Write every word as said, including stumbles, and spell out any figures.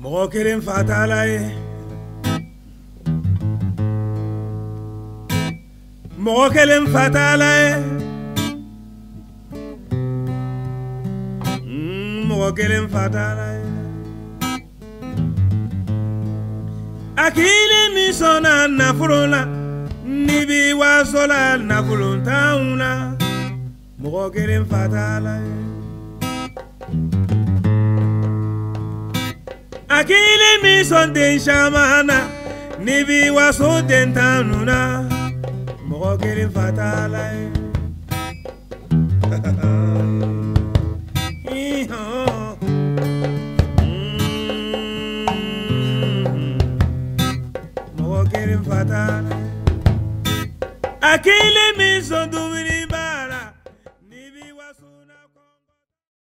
Mɔgɔ kelen fa t'a la ye. Mɔgɔ kelen fa t'a la ye. Mɔgɔ kelen fa t'a la ye. Akili min sɔnna nafolo la, ni bi waso la nafolo t'anw la. Mɔgɔ kelen fa t'a la ye. Akili min sɔn den caman na, ni bi waso den t'anw la. Mɔgɔ kelen fa t'a la ye. Mɔgɔ kelen fa t'a la ye. Akili min sɔn dumuni